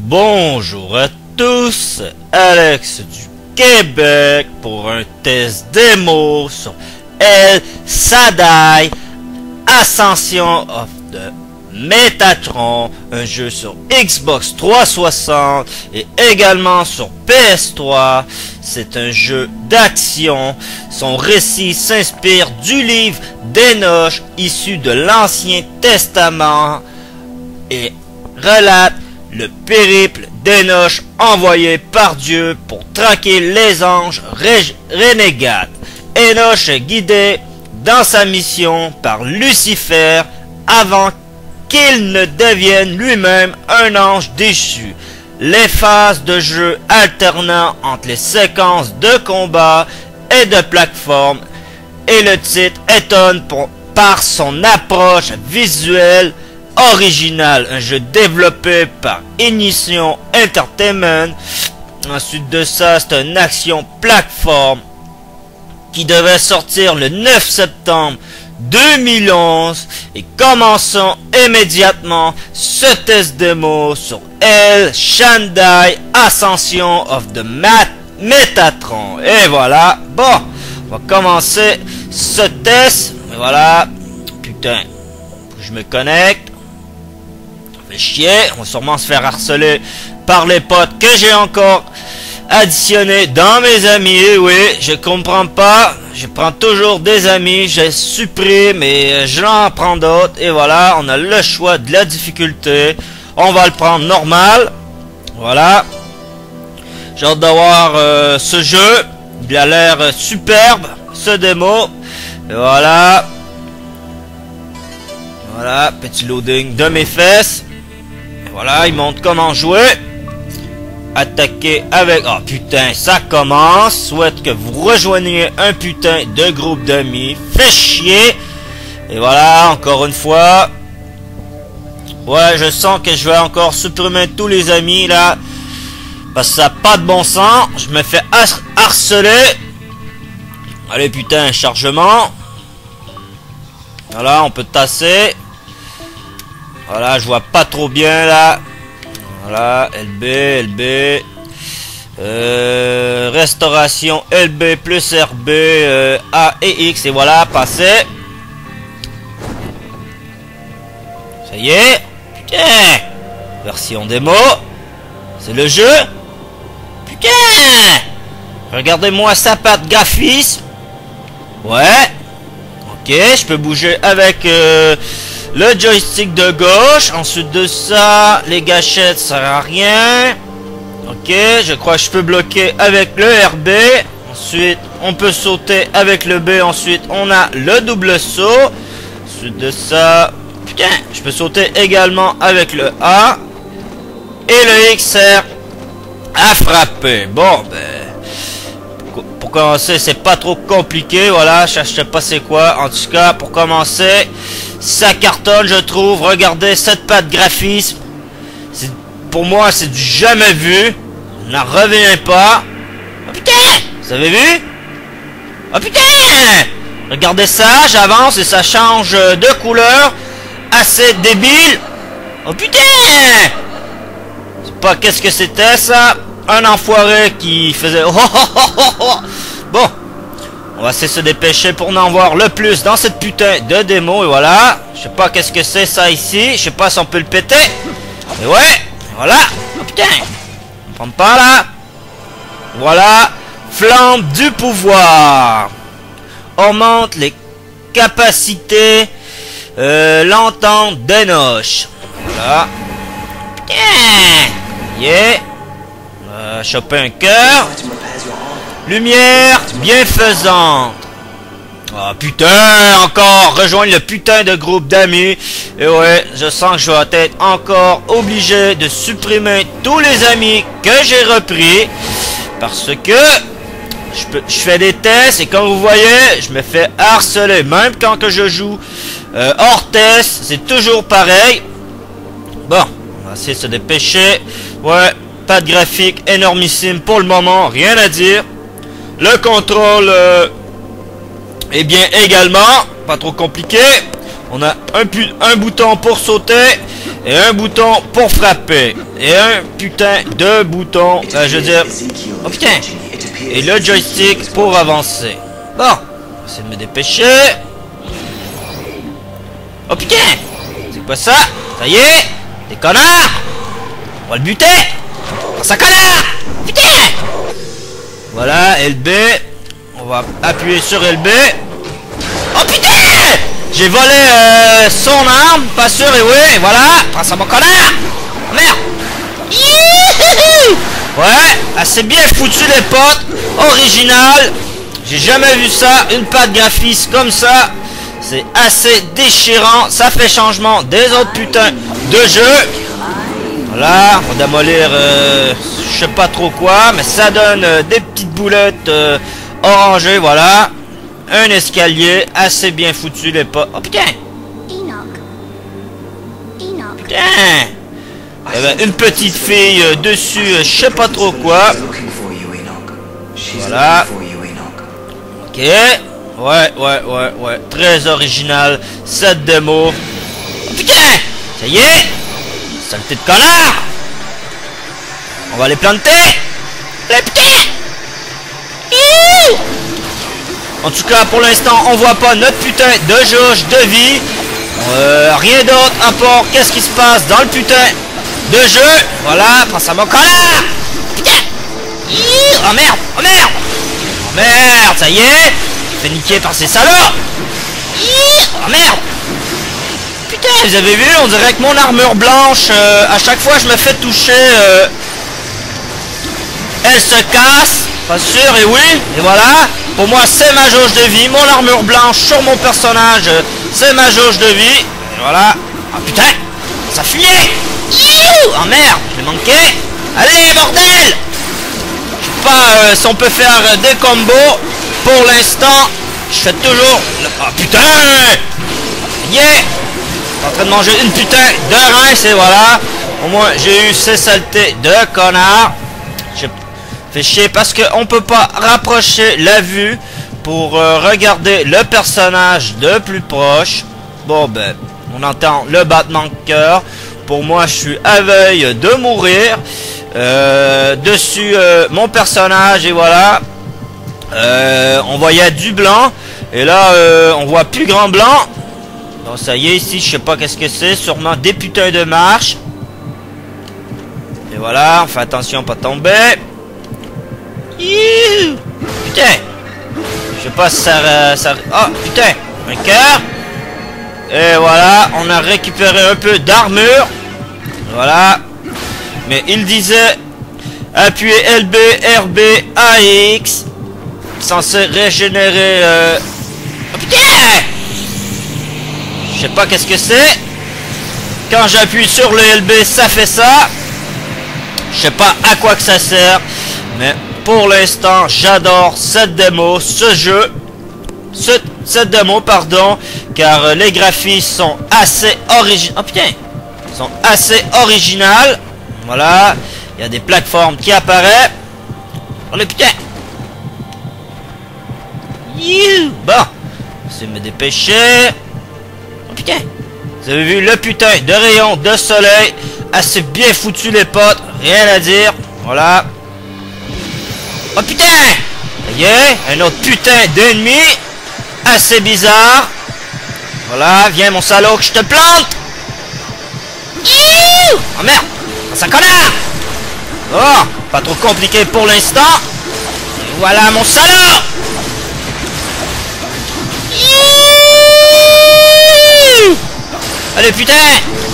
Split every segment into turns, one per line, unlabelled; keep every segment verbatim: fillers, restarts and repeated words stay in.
Bonjour à tous, Alex du Québec pour un test démo sur El Shaddai Ascension of the Metatron, un jeu sur Xbox trois cent soixante et également sur P S trois. C'est un jeu d'action. Son récit s'inspire du livre d'Enoch issu de l'Ancien Testament et relate le périple d'Enoch envoyé par Dieu pour traquer les anges renégats. Enoch est guidé dans sa mission par Lucifer avant qu'il ne devienne lui-même un ange déchu. Les phases de jeu alternant entre les séquences de combat et de plateforme et le titre étonne pour, par son approche visuelle originale. Un jeu développé par Ignition Entertainment. Ensuite de ça, c'est une action plateforme qui devait sortir le neuf septembre deux mille onze. Et commençons immédiatement ce test démo sur El Shaddai Ascension of the Metatron. Et voilà, bon, on va commencer ce test. Et voilà, putain, je me connecte. Ça fait chier, on va sûrement se faire harceler par les potes que j'ai encore additionné dans mes amis. Et oui, je comprends pas, je prends toujours des amis, je supprime et j'en prends d'autres. Et voilà, on a le choix de la difficulté. On va le prendre normal. Voilà, j'ai hâte d'avoir euh, ce jeu. Il a l'air superbe, ce démo. Et voilà, voilà, petit loading de mes fesses. Et voilà, il montre comment jouer. Attaquer avec... Oh putain, ça commence. Souhaite que vous rejoigniez un putain de groupe d'amis. Fait chier. Et voilà, encore une fois. Ouais, je sens que je vais encore supprimer tous les amis là. Parce que ça n'a pas de bon sens. Je me fais harceler. Allez putain, chargement. Voilà, on peut tasser. Voilà, je vois pas trop bien là. Voilà, L B, L B, euh, restauration L B plus R B, euh, A et X, et voilà, passé. Ça y est, putain, version démo, c'est le jeu, putain, regardez-moi sa patte graphisme, ouais, ok, je peux bouger avec... Euh, le joystick de gauche. Ensuite de ça, les gâchettes, ça sert à rien. Ok, je crois que je peux bloquer avec le R B. Ensuite, on peut sauter avec le B. Ensuite, on a le double saut. Ensuite de ça, putain, je peux sauter également avec le A. Et le X sert à frapper. Bon, ben, pour commencer, c'est pas trop compliqué. Voilà, je sais pas c'est quoi. En tout cas, pour commencer, ça cartonne, je trouve. Regardez cette patte graphisme. Pour moi, c'est du jamais vu. Je n'en reviens pas. Oh putain! Vous avez vu? Oh putain! Regardez ça, j'avance et ça change de couleur. Assez débile. Oh putain! C'est pas qu'est-ce que c'était ça? Un enfoiré qui faisait... Oh, oh, oh, oh, oh. Bon. On va essayer de se dépêcher pour en voir le plus dans cette putain de démo. Et voilà. Je sais pas qu'est-ce que c'est ça ici. Je sais pas si on peut le péter. Et ouais. Voilà. Oh putain. On prend pas là. Voilà. Flamme du pouvoir. Augmente les capacités. Euh, L'entente d'Enoch. Voilà. Putain. Yeah. Euh, choper un cœur. Lumière bienfaisante. Ah putain, encore rejoindre le putain de groupe d'amis. Et ouais, je sens que je vais être encore obligé de supprimer tous les amis que j'ai repris. Parce que je, peux, je fais des tests et comme vous voyez, je me fais harceler. Même quand que je joue euh, hors test, c'est toujours pareil. Bon, on va essayer de se dépêcher. Ouais, pas de graphique énormissime pour le moment, rien à dire. Le contrôle euh, est bien également, pas trop compliqué. On a un, un bouton pour sauter et un bouton pour frapper. Et un putain de bouton, euh, je veux dire... Oh putain! Et le joystick pour avancer. Bon, on va essayer de me dépêcher. Oh putain! C'est quoi ça? Ça y est! Des connards! On va le buter! Oh, ça connard! Putain! Voilà, L B. On va appuyer sur L B. Oh putain! J'ai volé euh, son arme, pas sûr, et oui, voilà. Prends ça, mon connard! Oh, merde! Youhou! Ouais, assez bien foutu les potes. Original. J'ai jamais vu ça. Une patte graphiste comme ça. C'est assez déchirant. Ça fait changement des autres putains de jeux. Voilà, on va démolir euh, je sais pas trop quoi, mais ça donne euh, des petites boulettes euh, orangées, voilà. Un escalier assez bien foutu les potes. Oh putain! Putain! Il y avait une petite fille euh, dessus, euh, je sais pas trop quoi. Voilà. Ok. Ouais, ouais, ouais, ouais. Très original, cette démo. Oh putain! Ça y est! Saleté de connard! On va les planter! Les petits! En tout cas, pour l'instant, on voit pas notre putain de jauge de vie. Euh, rien d'autre à part qu'est-ce qui se passe dans le putain de jeu. Voilà, prends ça mon connard! Putain! Oh merde! Oh merde! Oh merde! Ça y est! Fait niquer par ces salauds! Oh merde! Putain, vous avez vu, on dirait que mon armure blanche, euh, à chaque fois je me fais toucher, euh, elle se casse, pas sûr, et oui, et voilà. Pour moi, c'est ma jauge de vie, mon armure blanche sur mon personnage, euh, c'est ma jauge de vie, et voilà. Ah putain, ça fuyait! Oh merde, j'ai manqué. Allez, bordel! Je sais pas euh, si on peut faire euh, des combos. Pour l'instant, je fais toujours... Ah putain! Yeah! En train de manger une putain de rince et voilà. Au moins j'ai eu ces saletés de connard. Je fais chier parce qu'on peut pas rapprocher la vue pour euh, regarder le personnage de plus proche. Bon ben, on entend le battement de cœur. Pour moi je suis à veille de mourir. Euh, dessus euh, mon personnage et voilà. Euh, on voyait du blanc. Et là euh, on voit plus grand blanc. Bon, ça y est, ici, je sais pas qu'est-ce que c'est. Sûrement des putains de marches. Et voilà, on fait attention pas tomber. Youhou! Putain! Je sais pas si ça... ça... Oh, putain! Un cœur. Et voilà, on a récupéré un peu d'armure. Voilà. Mais il disait... Appuyez L B, R B, A X. Censé régénérer... Euh... Oh, putain! Je sais pas qu'est-ce que c'est. Quand j'appuie sur le L B, ça fait ça. Je sais pas à quoi que ça sert. Mais pour l'instant, j'adore cette démo, ce jeu. Ce, cette démo, pardon. Car euh, les graphismes sont assez originaux. Oh putain! Ils sont assez originales. Voilà. Il y a des plateformes qui apparaissent. Oh le putain! You. Bon. Je vais me dépêcher. Oh putain! Vous avez vu le putain de rayon de soleil. Assez bien foutu les potes. Rien à dire. Voilà. Oh putain! Ça y est. Un autre putain d'ennemi. Assez bizarre. Voilà. Viens mon salaud que je te plante. Iouh! Oh merde! Ça connard! Oh! Pas trop compliqué pour l'instant. Voilà mon salaud! Allez putain!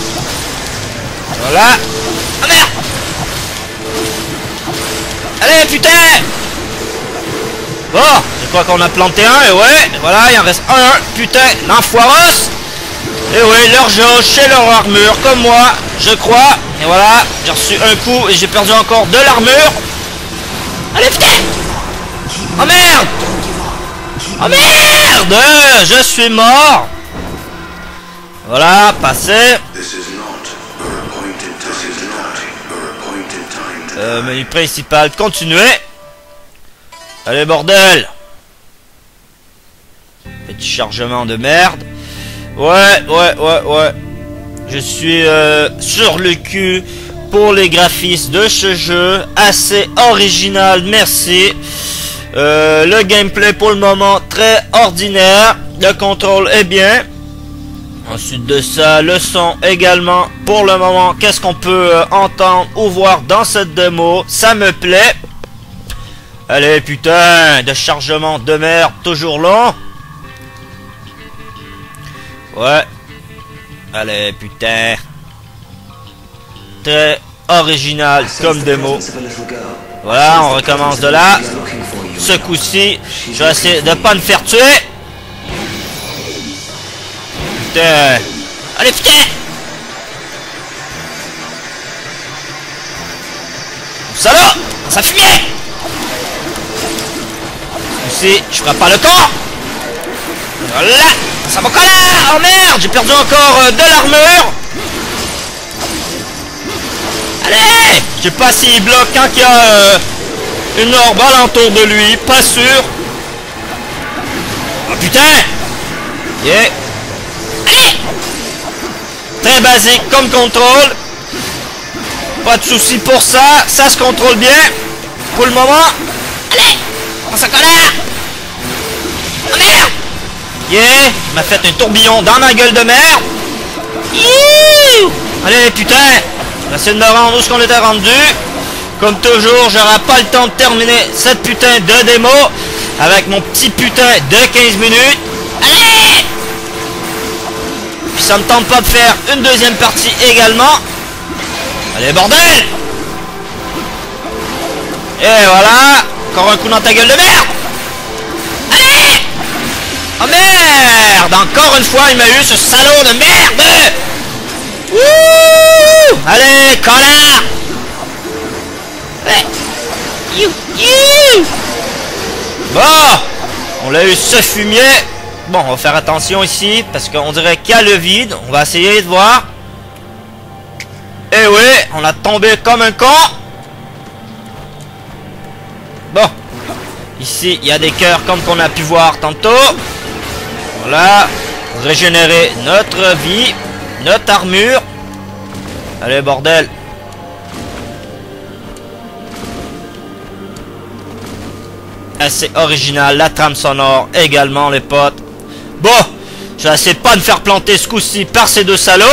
Voilà. Ah merde! Allez putain! Bon, je crois qu'on a planté un, et ouais, voilà, il en reste un, putain, l'enfoiros! Et ouais, leur jauge, c'est leur armure, comme moi, je crois. Et voilà, j'ai reçu un coup et j'ai perdu encore de l'armure. Allez putain! Oh merde! Oh merde! Je suis mort! Voilà, passé. Euh, menu principal, continuer. Allez, bordel. Petit chargement de merde. Ouais, ouais, ouais, ouais. Je suis euh, sur le cul pour les graphismes de ce jeu. Assez original, merci. Euh, le gameplay pour le moment très ordinaire. Le contrôle est bien. Ensuite de ça, le son également. Pour le moment, qu'est-ce qu'on peut euh, entendre ou voir dans cette démo? Ça me plaît. Allez, putain, de chargement de merde, toujours long. Ouais. Allez, putain. Très original comme démo. Voilà, on recommence de là. Ce coup-ci, je vais essayer de pas me faire tuer. Putain. Allez, putain. Salaud, ça fuyait. Ce coup-ci, je ferai pas le camp. Voilà. Ça va coller. Oh merde, j'ai perdu encore euh, de l'armure. Allez. Je sais pas s'il bloque quand il y a euh, une orbe alentour de lui. Pas sûr. Oh putain. Yeah. Allez. Très basique comme contrôle. Pas de soucis pour ça. Ça se contrôle bien. Pour le moment. Allez. On s'en colère. Oh merde. Yeah, il m'a fait un tourbillon dans ma gueule de merde. Youh. Allez, putain. On va essayer de me rendre où ce qu'on était rendu. Comme toujours, j'aurai pas le temps de terminer cette putain de démo avec mon petit putain de quinze minutes. Allez. Puis ça me tente pas de faire une deuxième partie également. Allez, bordel. Et voilà. Encore un coup dans ta gueule de merde. Allez. Oh merde! Encore une fois, il m'a eu ce salaud de merde! Wouh! Allez, connard! Ouais. You, you. Bon! On l'a eu ce fumier. Bon, on va faire attention ici, parce qu'on dirait qu'il y a le vide. On va essayer de voir. Eh oui, on a tombé comme un con. Bon. Ici, il y a des cœurs comme qu'on a pu voir tantôt. Voilà, régénérer notre vie, notre armure. Allez, bordel. Assez original, la trame sonore également, les potes. Bon, je vais essayer de pas me faire planter ce coup-ci par ces deux salauds.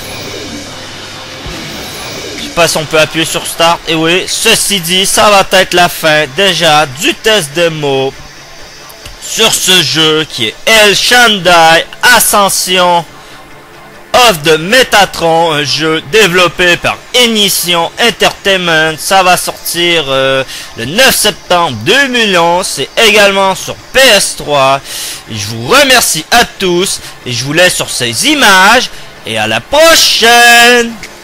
Je sais pas si on peut appuyer sur Start. Et oui, ceci dit, ça va être la fin déjà du test démo sur ce jeu qui est El Shandai Ascension of the Metatron, un jeu développé par Ignition Entertainment. Ça va sortir euh, le neuf septembre deux mille onze. C'est également sur P S trois. Et je vous remercie à tous et je vous laisse sur ces images et à la prochaine.